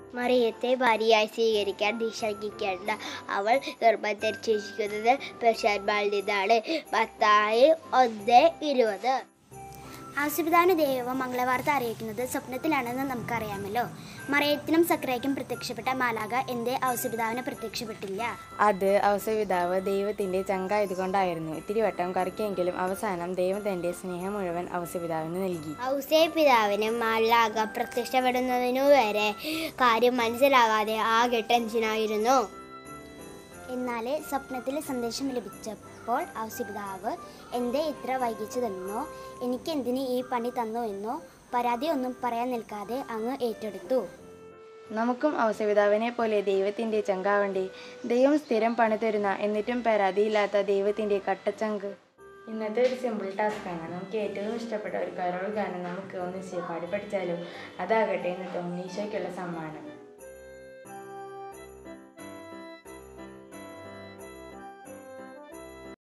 മറിയത്തെ ഭാര്യയായി സ്വീകരിക്കാൻ നിശ്ചയിക്കേണ്ട അവൾ ഗർഭം ധരിച്ചിരിക്കുന്നത് പുരുഷന്മാരിൽ നിന്നാണ്. മത്തായി 1:20. ഔസേപ്പിതാവിന് ദൈവം മംഗളവാർത്ത അറിയിക്കുന്നത് സ്വപ്നത്തിലാണെന്ന് നമുക്കറിയാമല്ലോ. മറിയത്തിനും സക്രിയയ്ക്കും പ്രത്യക്ഷപ്പെട്ട മാലാഖ എന്തേ ഔസേപ്പിതാവിന് പ്രത്യക്ഷപ്പെട്ടില്ല? അത് ഔസേപ്പിതാവ് ദൈവത്തിന്റെ ചങ്കായതുകൊണ്ടായിരുന്നു. ഇത്തിരി വട്ടം കറക്കിയെങ്കിലും അവസാനം ദൈവം തന്റെ സ്നേഹം മുഴുവൻ ഔസേപ്പിതാവിന് നൽകി. ഔസേപ്പിതാവിന് മാലാഖ പ്രത്യക്ഷപ്പെടുന്നതിനു വരെ കാര്യം മനസ്സിലാകാതെ ആകെ ടെൻഷനായിരുന്നു. എന്നാൽ സ്വപ്നത്തിൽ സന്ദേശം ലഭിച്ചപ്പോൾ ഔസേപ്പിതാവ് എന്തേ ഇത്ര വൈകിച്ചതെന്നോ എനിക്കെന്തിന് ഈ പണി തന്നോ എന്നോ പരാതി ഒന്നും പറയാൻ നിൽക്കാതെ അങ്ങ് ഏറ്റെടുത്തു. നമുക്കും ഔസേപ്പിതാവിനെ പോലെ ദൈവത്തിന്റെ ചങ്കാവണ്ടേ? ദൈവം സ്ഥിരം പണി തരുന്ന എന്നിട്ടും പരാതിയില്ലാത്ത ദൈവത്തിന്റെ കട്ടച്ചങ്ക്. ഇന്നത്തെ ഒരു സിമ്പിൾ ടാസ്ക്കാണ്. നമുക്ക് ഏറ്റവും ഇഷ്ടപ്പെട്ട ഒരു കരോൾ ഗാനം നമുക്ക് ഒന്നിച്ച് പാടി പഠിച്ചാലോ? അതാകട്ടെ ഇന്നത്തെ ഉണ്ണീശോയ്ക്കുള്ള സമ്മാനം.